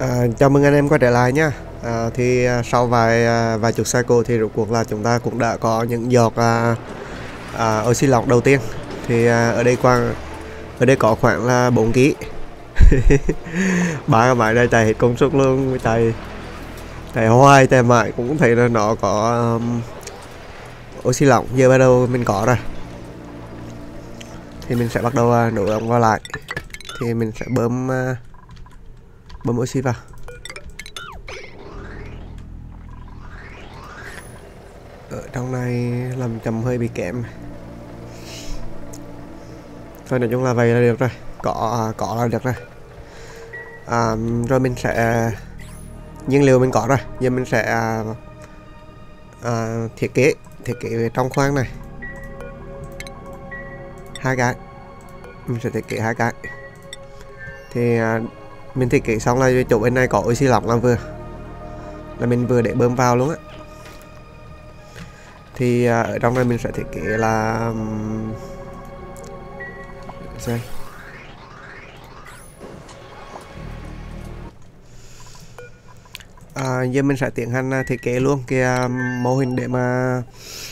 Chào mừng anh em quay trở lại nhá. Sau vài chục cycle thì rốt cuộc là chúng ta cũng đã có những giọt oxy lỏng đầu tiên. Ở đây có khoảng là 4 kg. Ba cái máy này chạy hết công suất luôn, chạy hoài chạy mãi cũng thấy là nó có oxy lỏng. Giờ bắt đầu mình có rồi thì mình sẽ bắt đầu nối ống vào lại, thì mình sẽ bơm oxy vào. Ở trong này làm chậm hơi bị kém thôi, nói chung là vậy là được rồi, có là được rồi. Rồi mình sẽ nhiên liệu mình có rồi, giờ mình sẽ thiết kế trong khoang này hai cái. Mình sẽ thiết kế hai cái thì mình thiết kế xong là chỗ bên này có oxy lỏng là mình vừa để bơm vào luôn á. Thì ở trong này mình sẽ thiết kế là giờ mình sẽ tiến hành thiết kế luôn cái mô hình để mà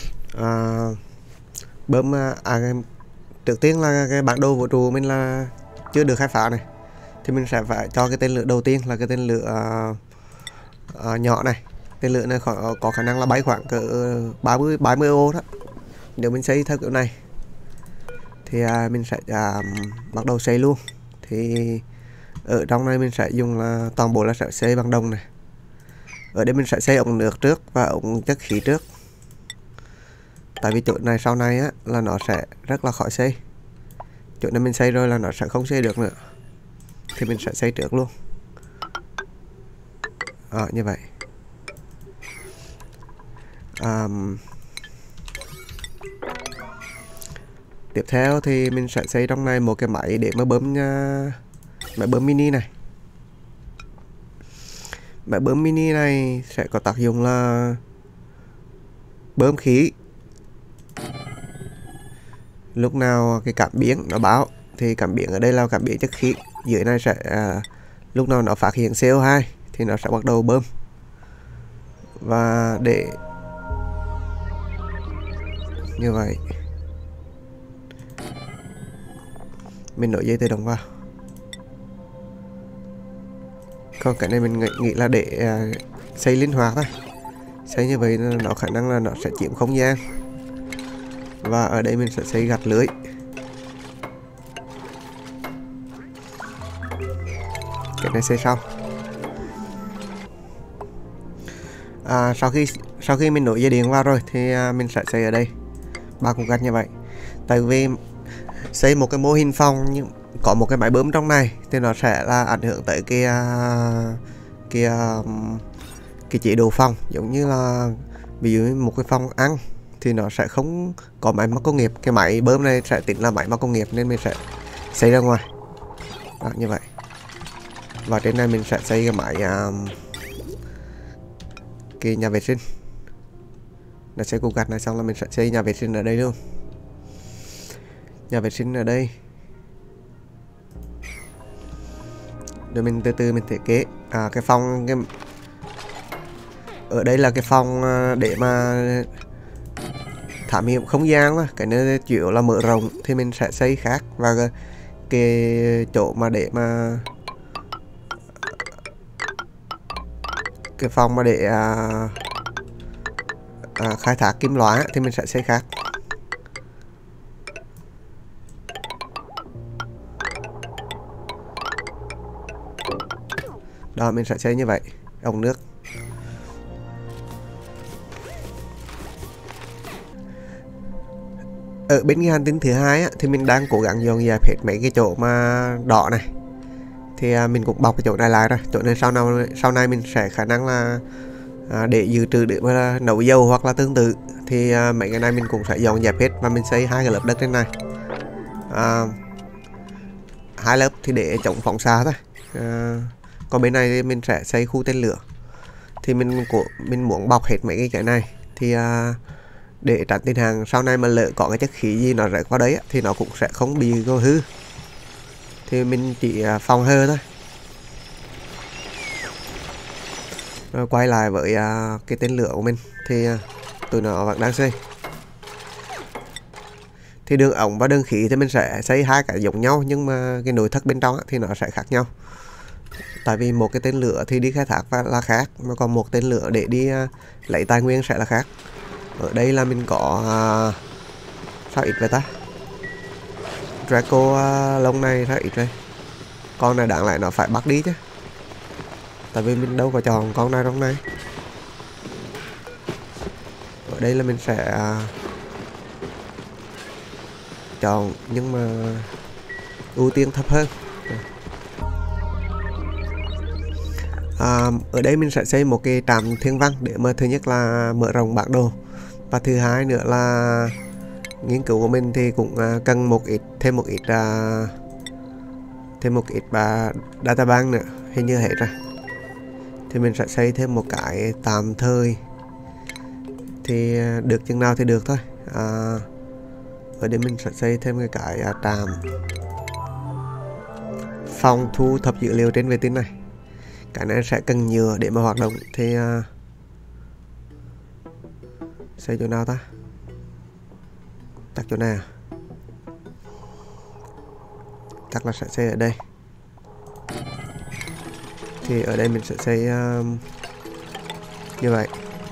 bơm. Trước tiên là cái bản đồ vũ trụ mình là chưa được khai phá này, thì mình sẽ phải cho cái tên lửa đầu tiên là cái tên lửa nhỏ này. Tên lửa này có khả năng là bay khoảng cỡ 30 ô đó. Nếu mình xây theo kiểu này thì mình sẽ bắt đầu xây luôn. Thì ở trong này mình sẽ dùng là toàn bộ là sẽ xây bằng đồng này. Ở đây mình sẽ xây ống nước trước và ống chất khí trước, tại vì chỗ này sau này á là nó sẽ rất là khó xây. Chỗ này mình xây rồi là nó sẽ không xây được nữa, thì mình sẽ xây trước luôn như vậy. Tiếp theo thì mình sẽ xây trong này một cái máy để mà máy bơm mini này. Máy bơm mini này sẽ có tác dụng là bơm khí. Lúc nào cái cảm biến nó báo thì cảm biến ở đây là cảm biến chất khí, dưới này sẽ lúc nào nó phát hiện CO2 thì nó sẽ bắt đầu bơm. Và để như vậy mình nối dây tự động vào. Còn cái này mình nghĩ là để xây linh hoạt thôi. Xây như vậy nó khả năng là nó sẽ chiếm không gian. Và ở đây mình sẽ xây gạt lưới. Cái này xây xong. Sau khi mình nối dây điện vào rồi thì mình sẽ xây ở đây 3 cục gạch như vậy. Tại vì xây một cái mô hình phòng nhưng có một cái máy bơm trong này thì nó sẽ là ảnh hưởng tới cái chế độ phòng. Giống như là ví dụ một cái phòng ăn thì nó sẽ không có máy móc công nghiệp, cái máy bơm này sẽ tính là máy móc công nghiệp nên mình sẽ xây ra ngoài như vậy. Và trên này mình sẽ xây cái máy cái nhà vệ sinh. Là xây cục gạch này xong là mình sẽ xây nhà vệ sinh ở đây luôn. Nhà vệ sinh ở đây. Rồi mình từ từ mình thiết kế cái phòng ở đây là cái phòng để mà thám hiểm không gian đó. Cái nơi chủ yếu là mở rộng thì mình sẽ xây khác. Và cái chỗ mà để mà cái phòng mà để khai thác kim loại thì mình sẽ xây khác. Đó, mình sẽ xây như vậy. Ống nước. Ở bên cái hành tinh thứ hai thì mình đang cố gắng dọn dẹp hết mấy cái chỗ mà đỏ này. Thì mình cũng bọc cái chỗ này lại rồi. Chỗ này sau này mình sẽ khả năng là để dự trữ để mà nấu dầu hoặc là tương tự. Thì mấy cái này mình cũng sẽ dọn dẹp hết và mình xây hai cái lớp đất trên này. Hai lớp thì để chống phóng xạ thôi. Còn bên này thì mình sẽ xây khu tên lửa. Thì mình muốn bọc hết mấy cái này thì để tránh tình trạng sau này mà lỡ có cái chất khí gì nó rơi qua đấy thì nó cũng sẽ không bị hư. Thì mình chỉ phòng hơ thôi. Rồi quay lại với cái tên lửa của mình thì tụi nó vẫn đang xây. Thì đường ống và đường khí thì mình sẽ xây hai cái giống nhau, nhưng mà cái nội thất bên trong thì nó sẽ khác nhau. Tại vì một cái tên lửa thì đi khai thác là khác, mà còn một tên lửa để đi lấy tài nguyên sẽ là khác. Ở đây là mình có sao ít vậy ta? Draco lông này sao ít rồi. Con này đáng lẽ nó phải bắt đi chứ, tại vì mình đâu có chọn con này trong này. Ở đây là mình sẽ chọn, nhưng mà ưu tiên thấp hơn. Ở đây mình sẽ xây một cái trạm thiên văn để mà thứ nhất là mở rộng bản đồ, và thứ hai nữa là nghiên cứu của mình thì cũng cần thêm một ít databank nữa, hình như hết rồi. Thì mình sẽ xây thêm một cái tạm thời, thì được chừng nào thì được thôi. Ở đây mình sẽ xây thêm cái trạm phòng thu thập dữ liệu trên vệ tinh này. Cái này sẽ cần nhựa để mà hoạt động, thì xây chỗ nào ta? Chắc chỗ này à? Chắc là sẽ xây ở đây. Thì ở đây mình sẽ xây như vậy.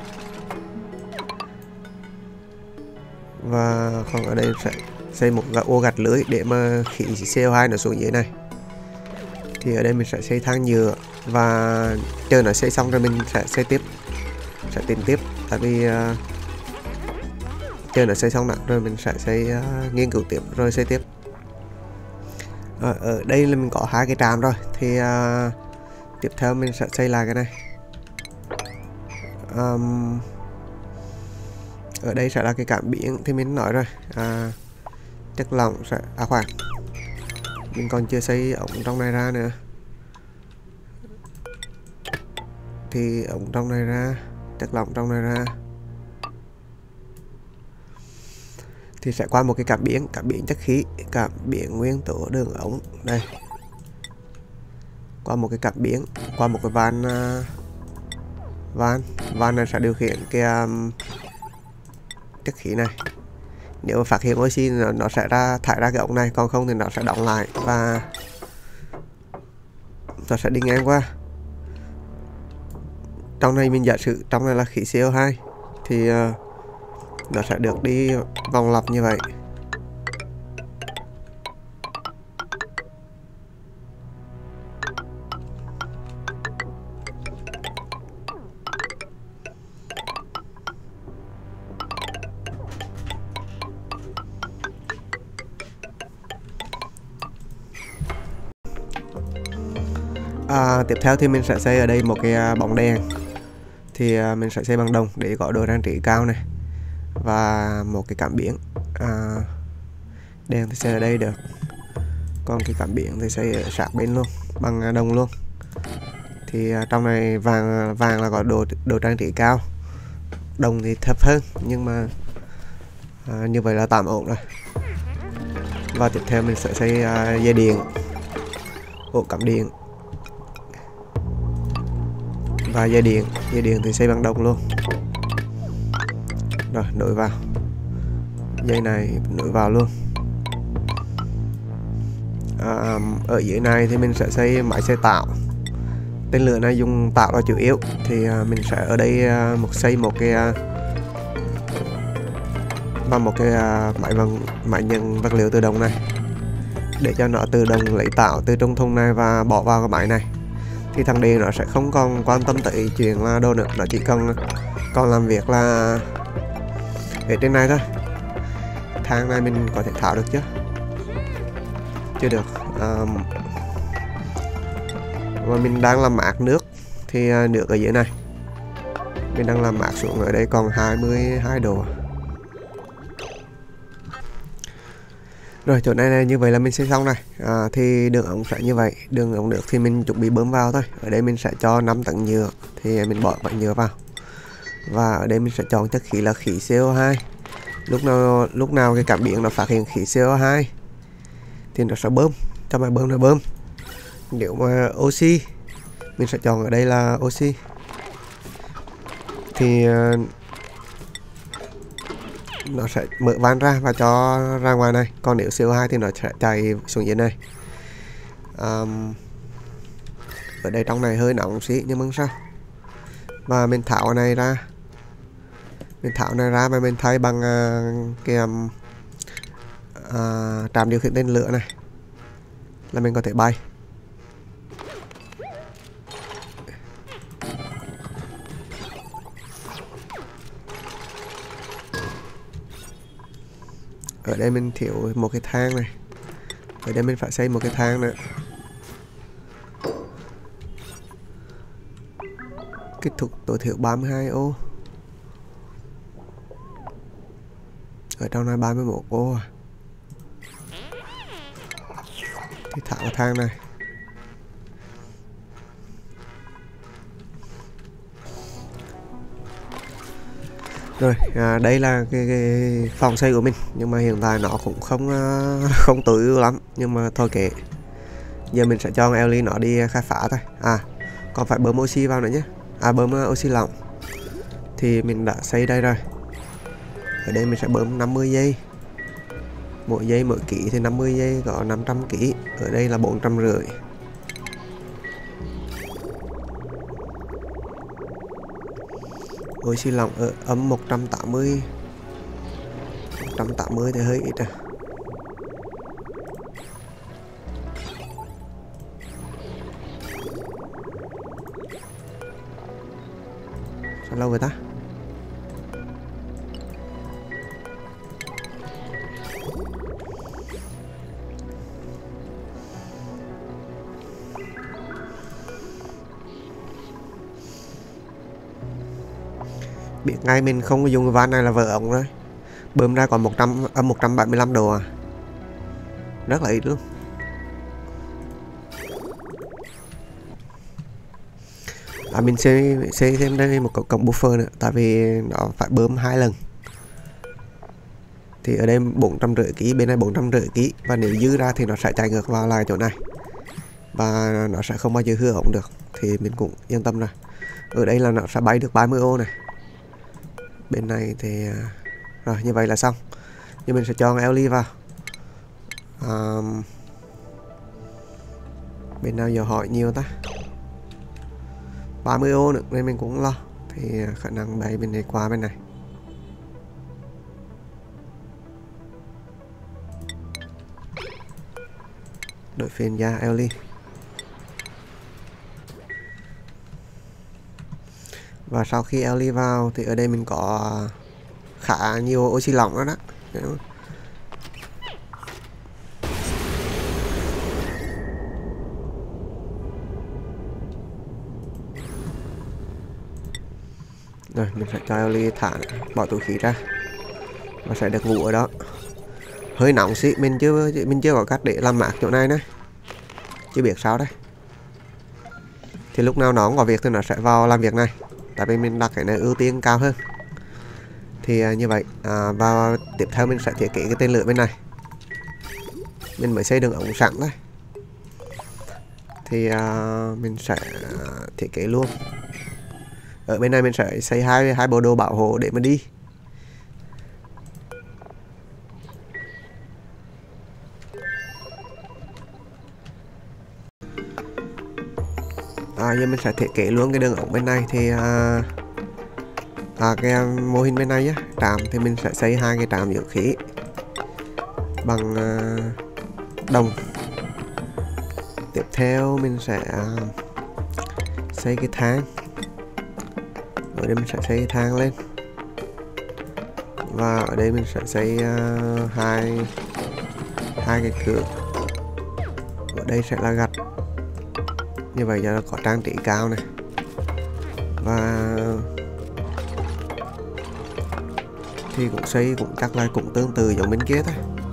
Và còn ở đây sẽ xây một ô gạch lưới để mà khí CO2 nó xuống dưới này. Thì ở đây mình sẽ xây thang nhựa, và chờ nó xây xong rồi mình sẽ xây tiếp, sẽ tính tiếp. Tại vì chờ nó xây xong rồi mình sẽ xây nghiên cứu tiếp rồi xây tiếp. Ở đây là mình có hai cái trạm rồi, thì tiếp theo mình sẽ xây lại cái này. Ở đây sẽ là cái cảm biến thì mình nói rồi, chất lỏng sẽ khoan, mình còn chưa xây ống trong này ra nữa. Thì ống trong này ra, chất lỏng trong này ra, thì sẽ qua một cái cảm biến chất khí, cảm biến nguyên tố đường ống đây, qua một cái cảm biến, qua một cái van này sẽ điều khiển cái chất khí này. Nếu mà phát hiện oxy nó sẽ thải ra cái ống này, còn không thì nó sẽ đóng lại và nó sẽ đi ngang qua. Trong này mình giả sử trong này là khí CO2, thì nó sẽ được đi vòng lặp như vậy. Tiếp theo thì mình sẽ xây ở đây một cái bóng đèn. Thì mình sẽ xây bằng đồng để có độ trang trí cao này, và một cái cảm biến. Đèn thì xây ở đây được, còn cái cảm biến thì xây ở sát bên luôn, bằng đồng luôn. Thì trong này vàng là có độ trang trí cao, đồng thì thấp hơn, nhưng mà như vậy là tạm ổn rồi. Và tiếp theo mình sẽ xây dây điện, ổ cắm điện, và dây điện thì xây bằng đồng luôn. Rồi nối vào, dây này nối vào luôn. Ở dưới này thì mình sẽ xây máy xây tạo. Tên lửa này dùng tạo là chủ yếu, thì mình sẽ ở đây xây một cái máy nhận vật liệu tự động này, để cho nó tự động lấy tạo từ trong thùng này và bỏ vào cái máy này. Thì thằng D nó sẽ không còn quan tâm tới chuyện là đâu nữa, nó chỉ còn làm việc là ở trên này thôi. Thang này mình có thể tháo được chứ? Chưa được. Và mình đang làm mát nước, thì nước ở dưới này mình đang làm mát xuống, ở đây còn 22 độ. Rồi chỗ này như vậy là mình xây xong này. Thì đường ống sẽ như vậy. Đường ống nước thì mình chuẩn bị bơm vào thôi. Ở đây mình sẽ cho 5 tấn nhựa, thì mình bỏ vải nhựa vào. Và ở đây mình sẽ chọn chất khí là khí CO2. Lúc nào cái cảm biến nó phát hiện khí CO2 thì nó sẽ bơm, cho máy bơm nó bơm. Nếu mà oxy, mình sẽ chọn ở đây là oxy. thì nó sẽ mở van ra và cho ra ngoài này, còn nếu CO2 thì nó sẽ chạy xuống dưới này. Ở đây trong này hơi nóng xí nhưng mà không sao. Và mình tháo này ra, và mình thay bằng cái trạm điều khiển tên lửa này là mình có thể bay. Ở đây mình thiếu một cái thang này, ở đây mình phải xây một cái thang nữa. Kích thước tối thiểu 32 ô. Ở trong này 31 ô à. Thì thả vào thang này. Rồi, đây là cái phòng xây của mình, nhưng mà hiện tại nó cũng không tối ưu lắm, nhưng mà thôi kệ. Giờ mình sẽ cho Ellie nó đi khai phá thôi. Còn phải bơm oxy vào nữa nhé. Bơm oxy lỏng. Thì mình đã xây đây rồi. Ở đây mình sẽ bơm 50 giây. Mỗi giây mỗi ký thì 50 giây có 500 ký. Ở đây là 450. Oxy lỏng ở âm 180. 180 thì hơi ít à. Sao lâu vậy ta? Biết ngay mình không dùng cái van này là vỡ ống rồi. Bơm ra còn 175 độ à. Rất là ít luôn. Mình xây thêm đây một cổng buffer nữa, tại vì nó phải bơm 2 lần. Thì ở đây 450 kg, bên này 450 kg, và nếu dư ra thì nó sẽ chạy ngược vào lại chỗ này và nó sẽ không bao giờ hư hỏng được, thì mình cũng yên tâm rồi. Ở đây là nó sẽ bay được 30 ô này. Bên này thì rồi, như vậy là xong. Thì mình sẽ cho Ellie vào. Bên nào giờ hỏi nhiều ta? 30 ô nữa nên mình cũng lo. Thì khả năng bay bên này qua bên này. Đổi phiên ra Ellie. Và sau khi Ellie vào thì ở đây mình có khá nhiều oxy lỏng đó. Rồi mình phải cho Ellie thả, bỏ túi khí ra và sẽ được ngủ ở đó. Hơi nóng xí, mình chưa có cách để làm mát chỗ này nữa, chưa biết sao đây. Thì lúc nào nó không có việc thì nó sẽ vào làm việc này, tại vì mình đặt cái này ưu tiên cao hơn. Thì như vậy và tiếp theo mình sẽ thiết kế cái tên lửa bên này. Mình mới xây đường ống sẵn thôi, thì mình sẽ thiết kế luôn. Ở bên này mình sẽ xây hai bộ đồ bảo hộ để mà đi. Giờ mình sẽ thiết kế luôn cái đường ống bên này. Thì cái mô hình bên này nhé, trạm thì mình sẽ xây hai cái trạm dưỡng khí bằng đồng. Tiếp theo mình sẽ xây cái thang. Ở đây mình sẽ xây thang lên, và ở đây mình sẽ xây hai cái cửa. Ở đây sẽ là gạch, như vậy cho nó có trang trí cao này. Và thì cũng xây cũng chắc là cũng tương tự giống bên kia thôi.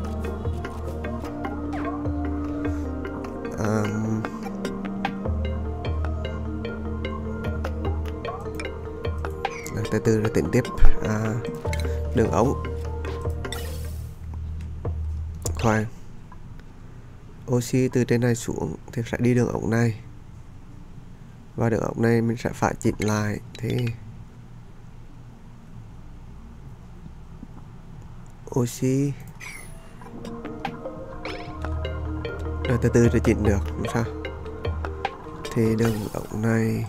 Từ từ rồi tính tiếp. Đường ống khoan, oxy từ trên này xuống thì sẽ đi đường ống này, và đường ống này mình sẽ phải chỉnh lại. Thì oxy. Rồi từ từ để chỉnh được, không sao. Thì đường ống này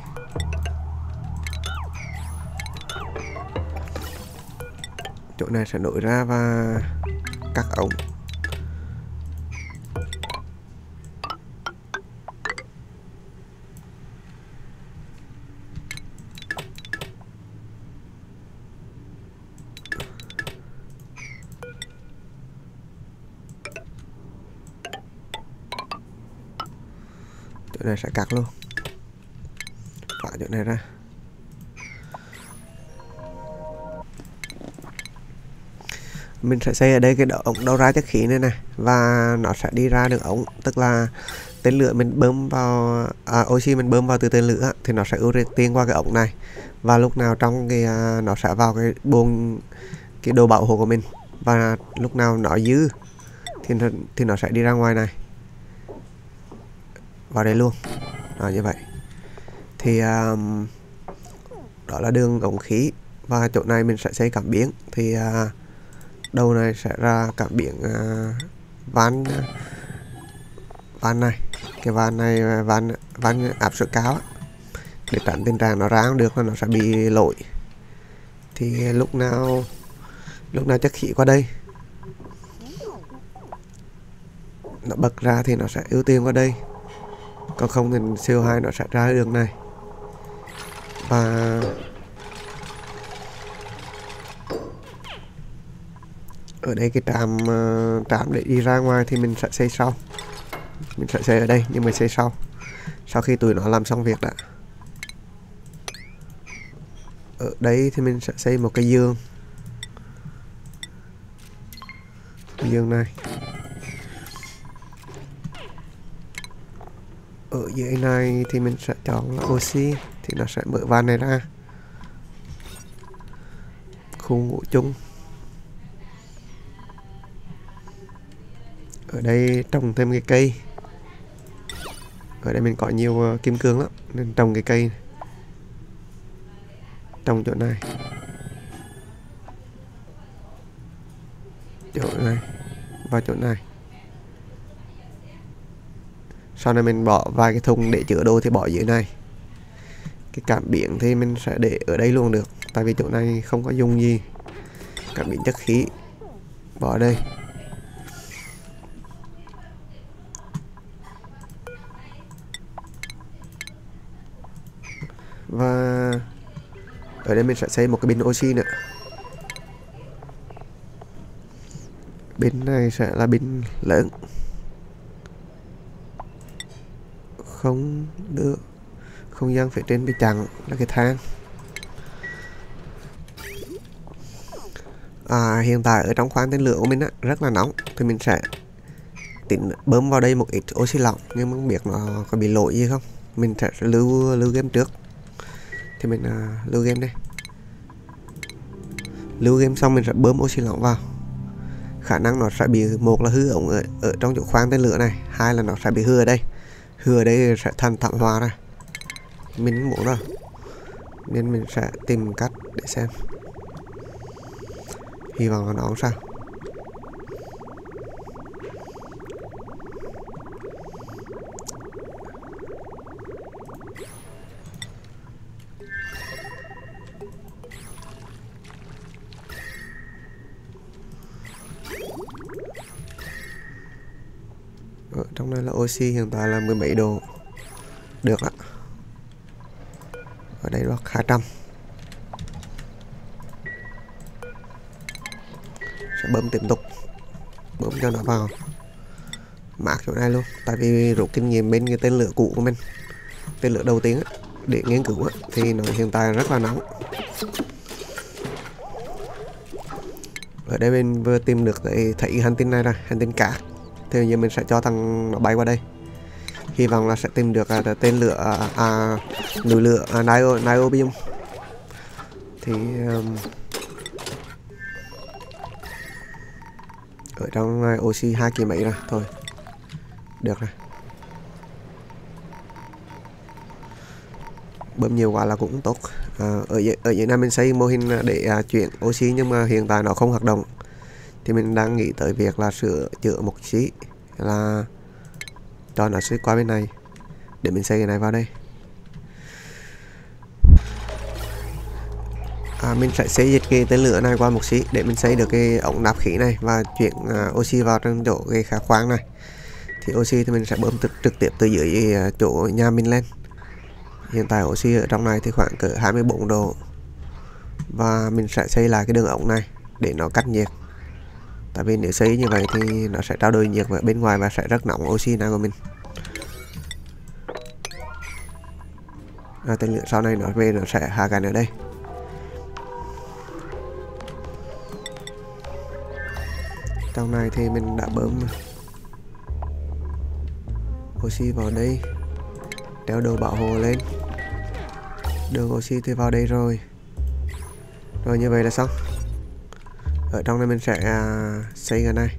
chỗ này sẽ nối ra và cắt ống. Chỗ này sẽ cắt luôn, phá chỗ này ra. Mình sẽ xây ở đây cái ống đầu ra chất khí này này, và nó sẽ đi ra đường ống, tức là tên lửa mình bơm vào oxy mình bơm vào từ tên lửa thì nó sẽ ưu tiên qua cái ống này, và lúc nào trong cái nó sẽ vào cái buồng, cái đồ bảo hộ của mình, và lúc nào nó dư thì nó sẽ đi ra ngoài này vào đây luôn. Như vậy thì đó là đường ống khí. Và chỗ này mình sẽ xây cảm biến, thì đầu này sẽ ra cảm biến van này, cái van này van áp suất cao á, để tránh tình trạng nó ra không được là nó sẽ bị lỗi. Thì lúc nào chất khí qua đây nó bật ra thì nó sẽ ưu tiên qua đây, còn không thì CO2 nó sẽ ra đường này. Và ở đây cái trạm để đi ra ngoài thì mình sẽ xây sau. Mình sẽ xây ở đây nhưng mà xây sau khi tụi nó làm xong việc đã. Ở đây thì mình sẽ xây một cái giường này. Ở dưới này thì mình sẽ chọn là oxy, thì nó sẽ mở van này ra, khu ngủ chung. Ở đây trồng thêm cái cây. Ở đây mình có nhiều kim cương lắm nên trồng cái cây này. Trồng chỗ này, chỗ này và chỗ này. Sau này mình bỏ vài cái thùng để chứa đồ thì bỏ dưới này. Cái cảm biến thì mình sẽ để ở đây luôn được, tại vì chỗ này không có dùng gì. Cảm biến chất khí bỏ ở đây. Và ở đây mình sẽ xây một cái bình oxy nữa. Bình này sẽ là bình lớn, không được không gian phía trên bị chặn là cái thang. Hiện tại ở trong khoang tên lửa của mình á, rất là nóng, thì mình sẽ bơm vào đây một ít oxy lỏng, nhưng mà không biết nó có bị lỗi gì không. Mình sẽ lưu game trước, thì mình lưu game đây. Lưu game xong mình sẽ bơm oxy lỏng vào. Khả năng nó sẽ bị, một là hư ống ở trong chỗ khoang tên lửa này, hai là nó sẽ bị hư ở đây. Hư ở đây sẽ thành thảm họa ra, mình không muốn đâu, nên mình sẽ tìm cách để xem. Hy vọng là nó không sao. Ở trong này là oxy hiện tại là 10 mấy độ. Được ạ. Ở đây là 200. Sẽ bấm tiếp tục, bấm cho nó vào. Mát chỗ này luôn, tại vì rút kinh nghiệm bên cái tên lửa cũ của mình, tên lửa đầu tiên để nghiên cứu thì nó hiện tại rất là nóng. Ở đây mình vừa tìm được thấy hành tinh này rồi, hành tinh cát. Thì giờ mình sẽ cho thằng nó bay qua đây. Hy vọng là sẽ tìm được tên lửa núi lửa niobium. Thì ở trong này oxy 2 kỳ mấy rồi, thôi được rồi. Bơm nhiều quá là cũng tốt. Ở dưới này mình xây mô hình để chuyển oxy, nhưng mà hiện tại nó không hoạt động. thì mình đang nghĩ tới việc là sửa chữa một xí, là cho nó xích qua bên này để mình xây cái này vào đây. Mình sẽ xây dịch cái tên lửa này qua một xí để mình xây được cái ống nạp khí này và chuyển oxy vào trong chỗ cái khá khoáng này. Thì oxy thì mình sẽ bơm trực tiếp từ dưới chỗ nhà mình lên. Hiện tại oxy ở trong này thì khoảng cỡ 24 độ, và mình sẽ xây lại cái đường ống này để nó cách nhiệt. Tại vì nếu xây như vậy thì nó sẽ trao đổi nhiệt với bên ngoài và sẽ rất nóng oxy này của mình. Tên lửa sau này nó về nó sẽ hạ cánh ở đây. Trong này thì mình đã bơm oxy vào đây, đeo đồ bảo hộ lên, đường oxy thì vào đây rồi. Rồi như vậy là xong. Ở trong này mình sẽ xây cái này.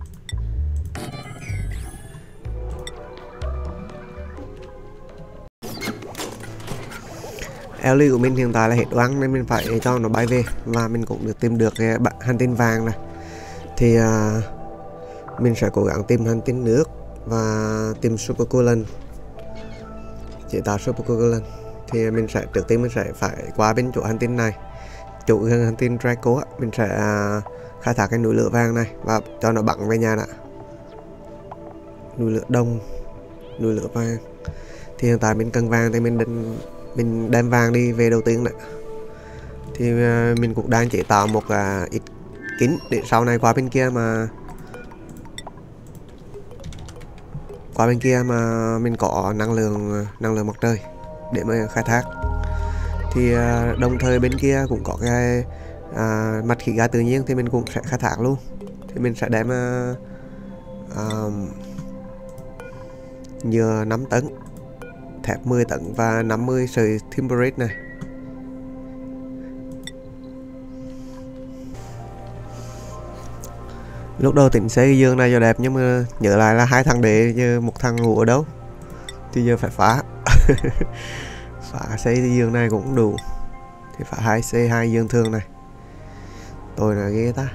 Ellie của mình hiện tại là hết oán nên mình phải cho nó bay về, và mình cũng được tìm được cái hành tinh vàng này. Thì mình sẽ cố gắng tìm hành tinh nước và tìm supercoolant, chế tạo supercoolant. Thì mình sẽ trước tiên mình sẽ phải qua bên chỗ hành tinh này, chỗ gần hành tinh Draco, mình sẽ khai thác cái núi lửa vàng này và cho nó bắn về nhà đã. Núi lửa đông, núi lửa vàng. Thì hiện tại mình cần vàng thì mình đem vàng đi về đầu tiên này. Thì mình cũng đang chế tạo một ít kính để sau này qua bên kia mà mình có năng lượng mặt trời để mà khai thác. Thì đồng thời bên kia cũng có cái mặt khí ga tự nhiên thì mình cũng sẽ khai thác luôn. Thì mình sẽ đem nhựa 5 tấn, thép 10 tấn và 50 sợi timberate này. Lúc đầu tính xây cái giường này cho đẹp nhưng mà nhớ lại là 2 thằng để giờ một thằng ngủ ở đâu, thì giờ phải phá. Phá xây cái giường này cũng đủ, thì phải xây 2 giường thường này. Tôi là ghê ta.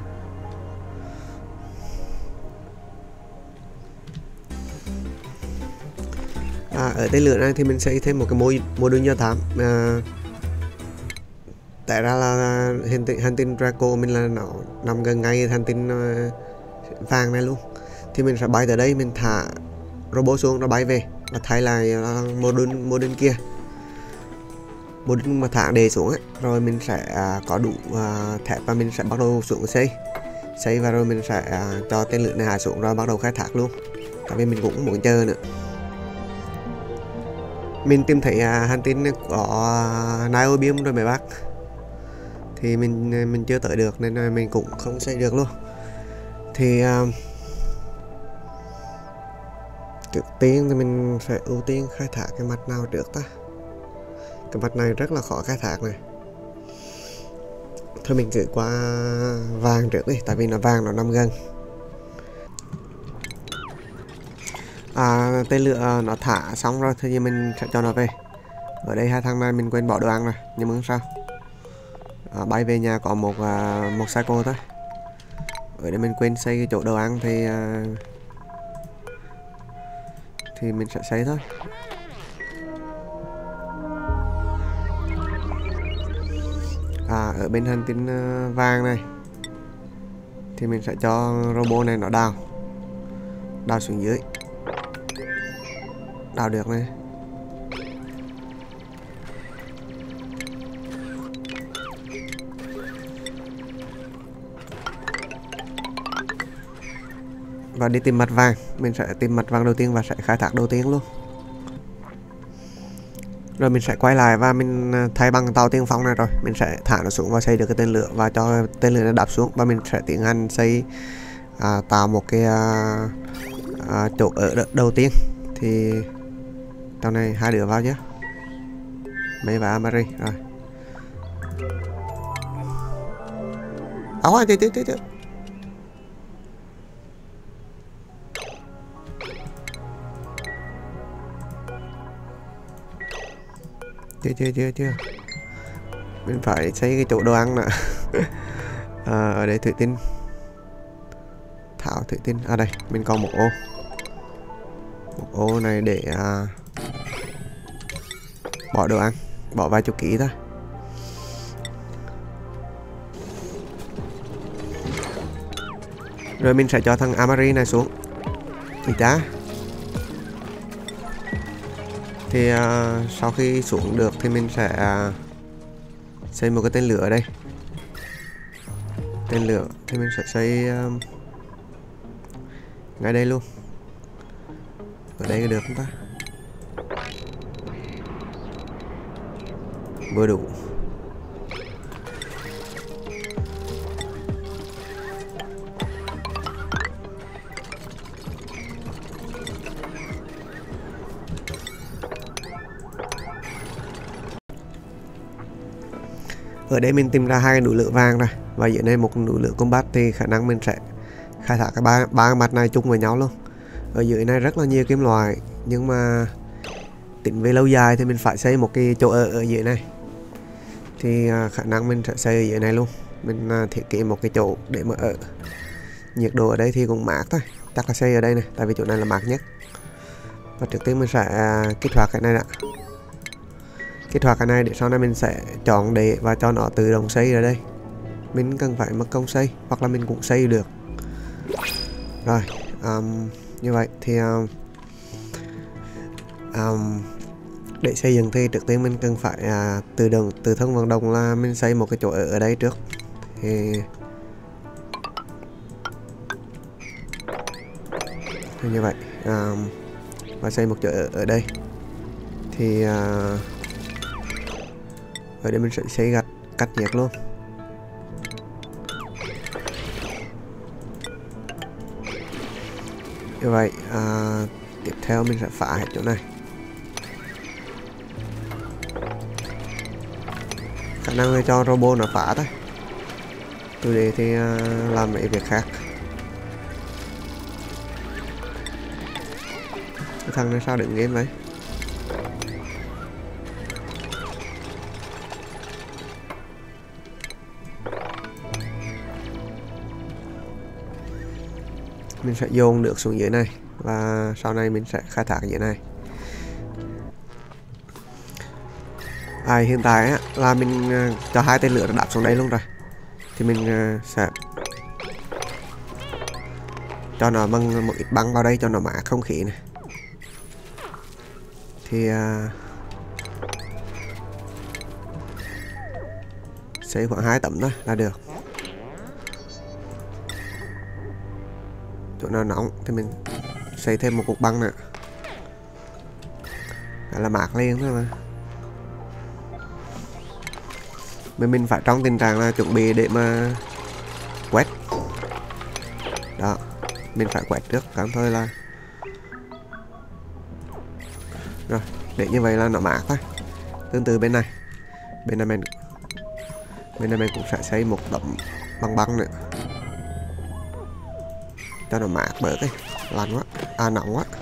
Ở tên lửa này thì mình xây thêm một cái mô đun do thám. Tại ra là hành tinh Draco mình là nó nằm gần ngay hành tinh vàng này luôn. Thì mình sẽ bay tới đây, mình thả robot xuống, nó bay về và thay lại mô đun kia. Mô đun mà thả đề xuống ấy, rồi mình sẽ có đủ thép và mình sẽ bắt đầu xuống xây và rồi mình sẽ cho tên lửa này hạ xuống rồi bắt đầu khai thác luôn. Tại vì mình cũng muốn chờ nữa. Mình tìm thấy hành tinh có niobium rồi mấy bác, thì mình chưa tới được nên là mình cũng không xây được luôn. Thì trước tiên thì mình phải ưu tiên khai thác cái mặt nào trước ta. Cái mặt này rất là khó khai thác này. Thôi mình cứ qua vàng trước đi, tại vì nó vàng nó nằm gần. Tên lửa nó thả xong rồi thì mình sẽ cho nó về. Ở đây 2 thằng này mình quên bỏ đồ ăn rồi, nhưng mà không sao. Bay về nhà có một cycle thôi. Ở đây mình quên xây cái chỗ đồ ăn thì mình sẽ xây thôi. Ở bên hành tinh vàng này thì mình sẽ cho robot này nó đào xuống dưới. Đào được này. Và đi tìm mặt vàng. Mình sẽ tìm mặt vàng đầu tiên và sẽ khai thác đầu tiên luôn. Rồi mình sẽ quay lại và mình thay bằng tàu tiên phong này, rồi mình sẽ thả nó xuống và xây được cái tên lửa và cho tên lửa nó đáp xuống. Và mình sẽ tiến hành xây tạo một cái chỗ ở đầu tiên. Thì tàu này 2 đứa vào chứ, May và Amari. Rồi chết. Chưa. Mình phải xây cái chỗ đồ ăn nè. Ở đây thủy tinh. thủy tinh. À đây, mình còn một ô. Một ô này để bỏ đồ ăn, bỏ vài chục ký thôi. Rồi mình sẽ cho thằng Amari này xuống. Thì chá. Thì sau khi xuống được thì mình sẽ xây một cái tên lửa ở đây. Tên lửa thì mình sẽ xây ngay đây luôn. Ở đây được không ta? Vừa đủ. Ở đây mình tìm ra 2 cái núi lửa vàng này, và dưới đây một núi lửa combat, thì khả năng mình sẽ khai thác cái ba mặt này chung với nhau luôn. Ở dưới này rất là nhiều kim loại, nhưng mà tính về lâu dài thì mình phải xây một cái chỗ ở dưới này. Thì khả năng mình sẽ xây ở dưới này luôn. Mình thiết kế một cái chỗ để mà ở. Nhiệt độ ở đây thì cũng mát thôi, chắc là xây ở đây này, tại vì chỗ này là mát nhất. Và trước tiên mình sẽ kích hoạt cái này đã. Kích hoạt cái này để sau này mình sẽ chọn để và cho nó tự động xây ở đây. Mình cần phải mất công xây, hoặc là mình cũng xây được. Rồi, như vậy thì để xây dựng thì trước tiên mình cần phải tự thân vận động là mình xây một cái chỗ ở đây trước. Thì như vậy và xây một chỗ ở đây. Thì ở đây mình sẽ xây gạch cắt nhiệt luôn. Như vậy tiếp theo mình sẽ phá hết chỗ này. Khả năng là cho robot nó phá thôi. Từ đây thì làm mấy việc khác. Cái thằng này sao đứng yên vậy? Mình sẽ dồn nước xuống dưới này, và sau này mình sẽ khai thác dưới này. Hiện tại á, là mình cho 2 tên lửa đáp xuống đây luôn rồi. Thì mình sẽ cho nó bằng một ít băng vào đây cho nó mát không khí này. Thì xây khoảng 2 tấm thôi là được. Chỗ nào nóng thì mình xây thêm một cục băng nữa, là mát liền thôi mà. Mình phải trong tình trạng là chuẩn bị để mà quét. Đó, mình phải quét trước cảm thôi là rồi, để như vậy là nó mát thôi. Tương tự bên này mình cũng sẽ xây một tấm băng nữa cho nó mát bớt đi, lạnh quá, nóng quá.